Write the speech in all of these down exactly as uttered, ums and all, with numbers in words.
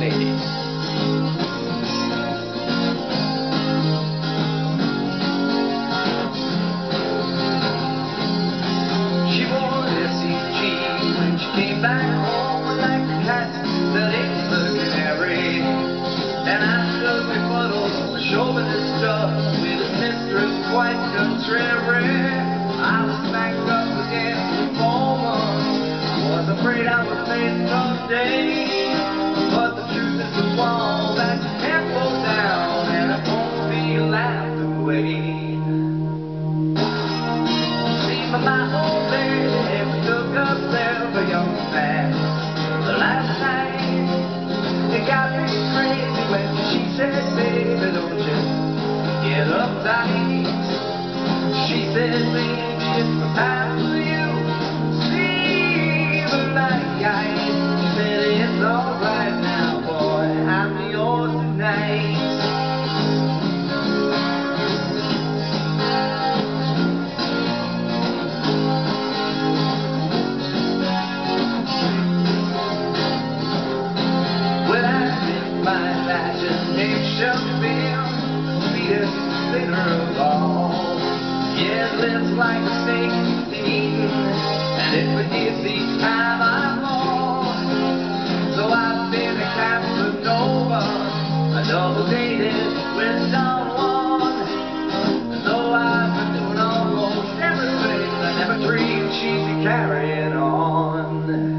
lady. She wore S C G when she came back home like a cat that ate the canary. And I stood befuddled, showing this stuff with his mistress quite contrary. I was backed up against the foreman, was afraid I would face someday. But the truth is the wall that you can't pull down, and it won't be laughed away. See, my old lady took herself a young man the last night. It got me crazy when she said, baby, don't you get uptight. She said, baby, it's the time for you to see the light. She said, it's alright now, boy, I'm yours tonight. Well, I met my fashion named Chapin, sweetest singer of all. Yeah, it lives like a snake eating, and it forgives each time I fall. So I've been a Casanova, I double dated with Don Juan. And though I've been doing almost everything, I never dreamed she'd be carrying on.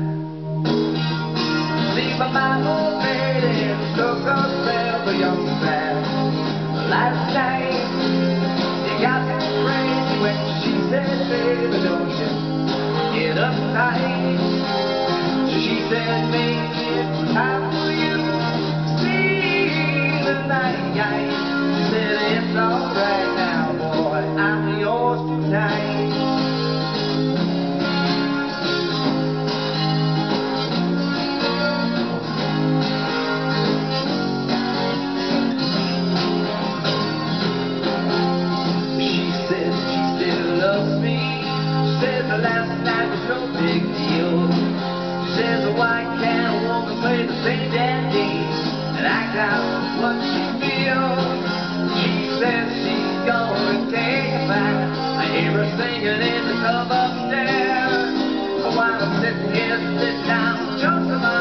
See, but my old lady took herself a young man last night. It got me crazy when she said, baby, don't you get uptight. So she said, baby, it's time for you to see the night. She said, it's alright now, boy, I'm yours tonight. The last night was no big deal. She says, why can't a woman play the same damn game and act out what she feels? She says she's gonna take a bath. I hear her singing in the tub upstairs. While I'm sitting here, sitting down, just to my